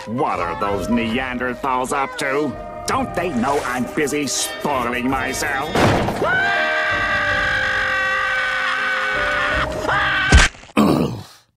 What are those Neanderthals up to? Don't they know I'm busy spoiling myself?